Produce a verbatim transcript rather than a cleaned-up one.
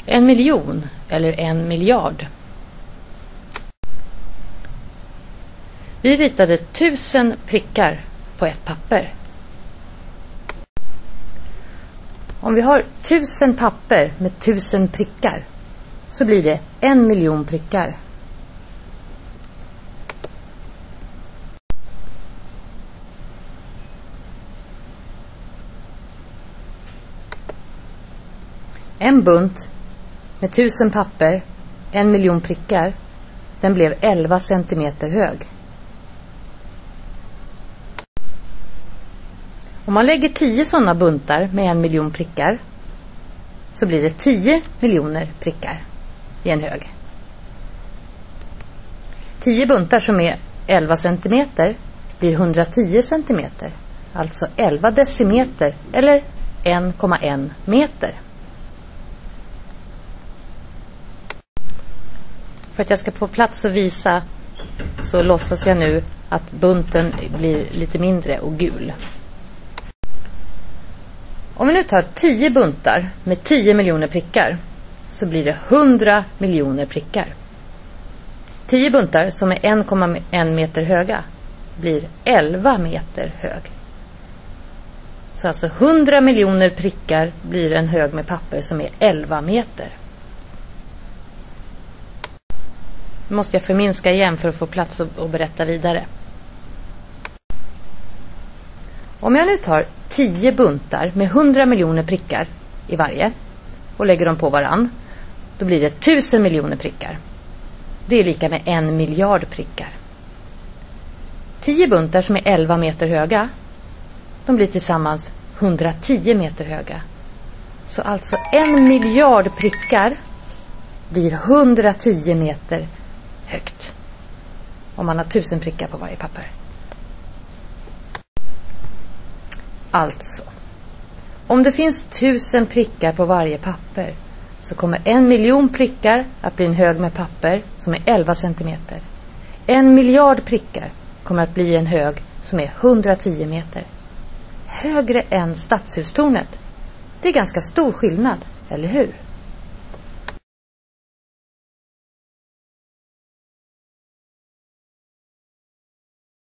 En miljon eller en miljard. Vi ritade tusen prickar på ett papper. Om vi har tusen papper med tusen prickar så blir det en miljon prickar. En bunt med tusen papper, en miljon prickar, den blev elva centimeter hög. Om man lägger tio sådana buntar med en miljon prickar så blir det tio miljoner prickar i en hög. tio buntar som är elva centimeter blir hundratio centimeter, alltså elva decimeter eller en komma en meter. För att jag ska få plats att visa så låtsas jag nu att bunten blir lite mindre och gul. Om vi nu tar tio buntar med tio miljoner prickar så blir det hundra miljoner prickar. tio buntar som är en komma en meter höga blir elva meter hög. Så alltså hundra miljoner prickar blir en hög med papper som är elva meter. Nu måste jag förminska igen för att få plats och berätta vidare. Om jag nu tar tio buntar med hundra miljoner prickar i varje och lägger dem på varann, då blir det tusen miljoner prickar. Det är lika med en miljard prickar. tio buntar som är elva meter höga, de blir tillsammans hundratio meter höga. Så alltså en miljard prickar blir hundratio meter högt. Om man har tusen prickar på varje papper. Alltså, om det finns tusen prickar på varje papper så kommer en miljon prickar att bli en hög med papper som är elva centimeter. En miljard prickar kommer att bli en hög som är hundratio meter. Högre än stadshustornet. Det är ganska stor skillnad, eller hur?